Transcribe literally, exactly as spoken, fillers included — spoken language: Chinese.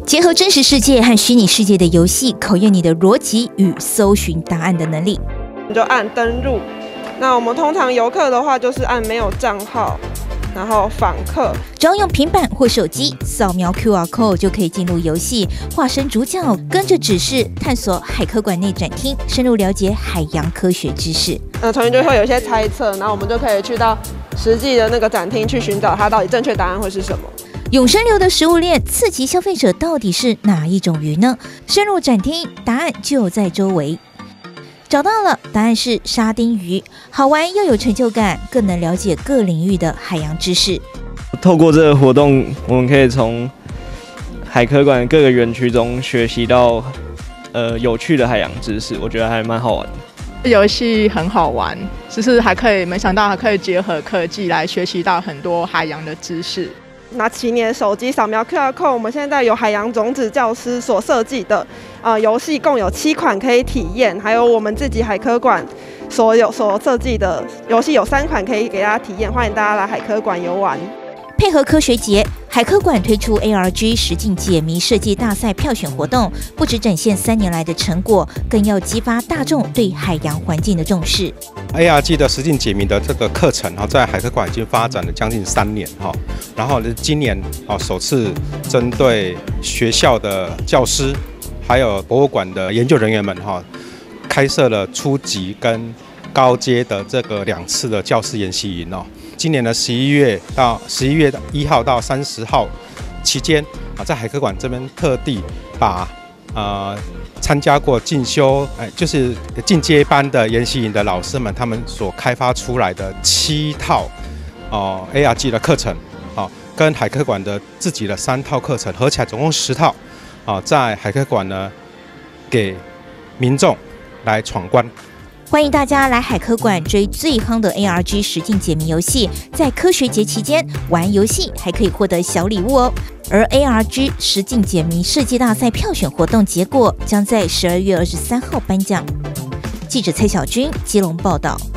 结合真实世界和虚拟世界的游戏，考验你的逻辑与搜寻答案的能力。 你就按登入。那我们通常游客的话，就是按没有账号，然后访客。 只要用平板或手机扫描 Q R code 就可以进入游戏，化身主角，跟着指示探索海科馆内展厅，深入了解海洋科学知识。 呃，成员就会有一些猜测，然后我们就可以去到实际的那个展厅去寻找它到底正确答案会是什么。 永生流的食物链刺激消费者到底是哪一种鱼呢？深入展厅，答案就在周围。找到了，答案是沙丁鱼，好玩又有成就感，更能了解各领域的海洋知识。 透过这个活动，我们可以从海科馆各个园区中学习到呃有趣的海洋知识，我觉得还蛮好玩的。 游戏很好玩，就是还可以没想到还可以结合科技来学习到很多海洋的知识。 拿起你的手机扫描 Q R code， 我们现在有海洋种子教师所设计的呃游戏，共有七款可以体验，还有我们自己海科馆所有所设计的游戏有三款可以给大家体验，欢迎大家来海科馆游玩。 配合科学节，海科馆推出 A R G 实境解谜设计大赛票选活动，不只展现三年来的成果，更要激发大众对海洋环境的重视。 A R G 的实境解谜的这个课程在海科馆已经发展了将近三年，然后今年首次针对学校的教师还有博物馆的研究人员们开设了初级跟高阶的这个两次的教师研习营。今年的十一月到十一月一号到三十号期间，在海科馆这边特地把呃参加过进修，哎，就是进阶班的研习营的老师们，他们所开发出来的七套哦 A R G 的课程，哦，跟海科馆的自己的三套课程合起来总共十套，哦，在海科馆呢给民众来闯关。 欢迎大家来海科馆追最夯的 A R G 实境解谜游戏，在科学节期间玩游戏还可以获得小礼物哦。而 A R G 实境解谜设计大赛票选活动结果将在十二月二十三号颁奖。记者蔡小军基隆报道。